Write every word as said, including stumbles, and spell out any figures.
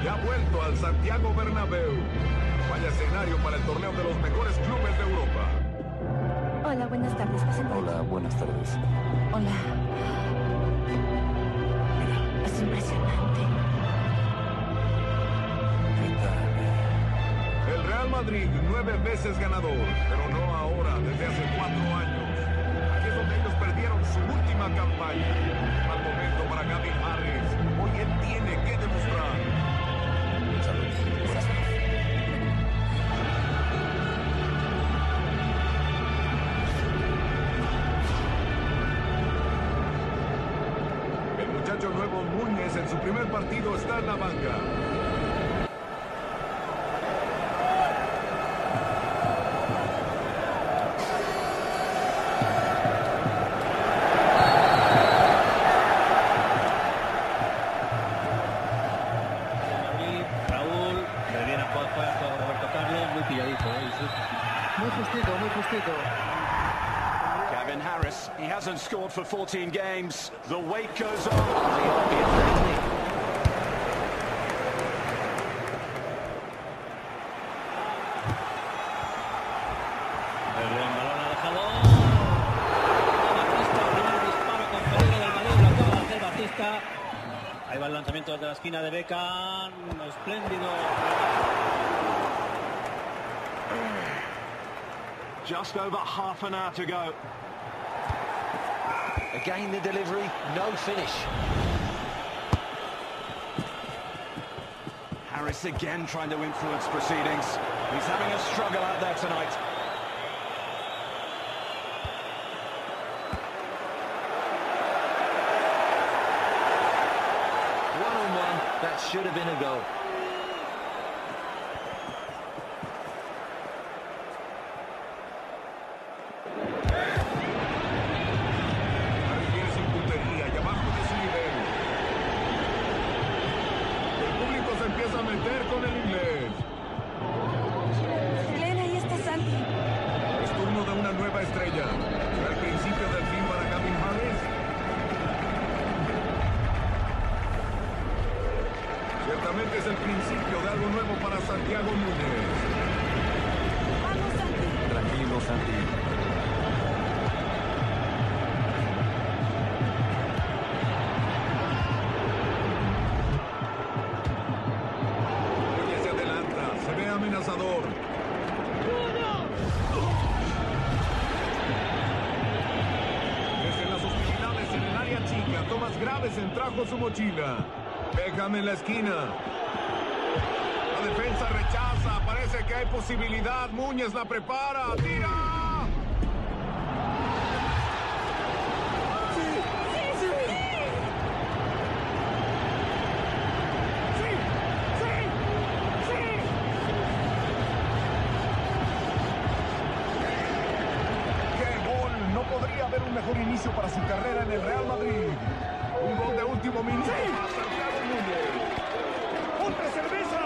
y ha vuelto al Santiago Bernabéu. Vaya escenario para el torneo de los mejores clubes de Europa. Hola, buenas tardes. Hola, buenas tardes. Hola. Mira, es impresionante. ¿Qué tal? El Real Madrid, nueve veces ganador, pero no ahora, desde hace cuatro años. Aquí es donde ellos perdieron su última campaña. Mal momento para Gavin Harris. Hoy él tiene que demostrar. Saludos. Buenas tardes. El muchacho nuevo Núñez en su primer partido está en la banca. Muy justito, muy justito. Gavin Harris, he hasn't scored for fourteen games. The wait goes on. El buen balón ha dejado. Batista, primer disparo con peligro del Madrid, lo acaba de hacer Batista. Ahí va el lanzamiento desde la esquina de Beckham. Espléndido. Just over half an hour to go. Again the delivery, no finish. Harris again trying to influence proceedings. He's having a struggle out there tonight. One on one, that should have been a goal. Ciertamente es el principio de algo nuevo para Santiago Núñez. Vamos, Santi. Tranquilo, Santi. Núñez se adelanta, se ve amenazador. Desde las hostilidades en el área chica, Tomás Gravesen trajo su mochila. Beckham en la esquina. La defensa rechaza. Parece que hay posibilidad. Núñez la prepara. ¡Tira! ¡Sí! ¡Sí! ¡Sí! ¡Sí! ¡Sí! ¡Sí! ¡Qué gol! No podría haber un mejor inicio para su carrera en el Real Madrid. Un gol de último minuto. ¡Sí! ¡Ponte cerveza!